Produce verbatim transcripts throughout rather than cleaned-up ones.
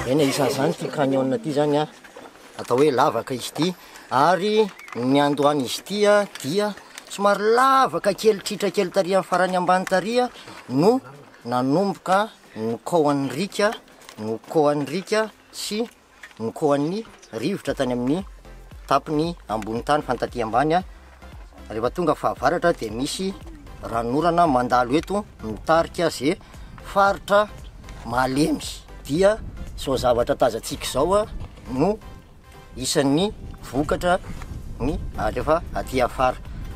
eny isan'izany ty canyon ty zany a atao hoe lavaka izy ty ary ny andohany izy ty a dia somary lavaka kely tritra kely taria amin'ny farany ambany taria no nanomboka nokoan'ny rika nokoan'ny rika sy nokoan'ny rivotra tany amin'ny tapiny ambony tany fantaty ambany a rehefa tonga fahavaratra dia misy ranorana mandalo eto mitarika zay faritra malemy dia so zavatra tazantsika zao a no isan'ny vokatra ny rehefa aty afara.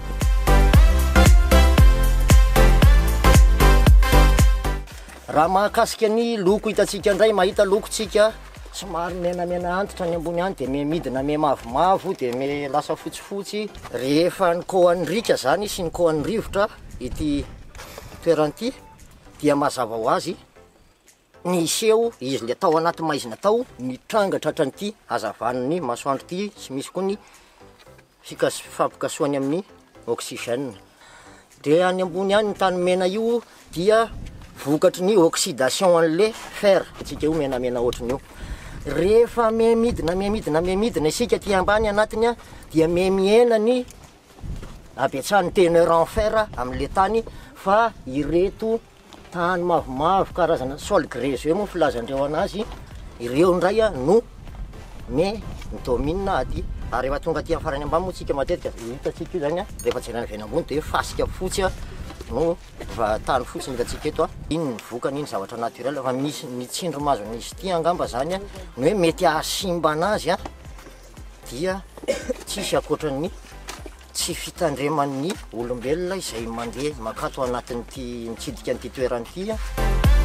Raha mahakasika ny loko hitantsika indray mahita lokontsika somary menamena antitra ny ambony any dia me midina me mavomavo dia me lasa fotsifotsy rehefa nikoan'ny rika zany sy nikoan'ny rivotra ity toeran'ity dia mazava ho azy ny seho izy le tao anaty maizina tao mitranga tratran'ity hazavan'ny masoandro ty sy misy koa ny fikas fampikasoany amin'ny oxygène. Dia any ambony any ny tany mena io dia vokatry ny oxydation an'le fer atsika io menamena ohatrany io rehefa me midina me midina me midina isika ty ambany anatiny a dia me miena ny abetsahany teneur en fer amin'le tany fa ireto tany mavomavo karazana sol grés eo moa filazandreo anazy ireo ndray a no me mitomina aty ary rehefa tonga aty amin'ny farany ambany moa tsika matetika hitatsika io zany a rehefa jerena avy any ambony dia fasika fotsy a no va tany fotsiny hitatsika eto a iny ny vokany iny zavatra naturel fa misy mitsindro mazo nisy ty angamba zany a no hoe mety ahasimba anazy a dia tsisy akoatran'ny tsy fitandreman'ny olombelona izay mandeha makato anatin'ity mitsidika an'ity toeranyity a.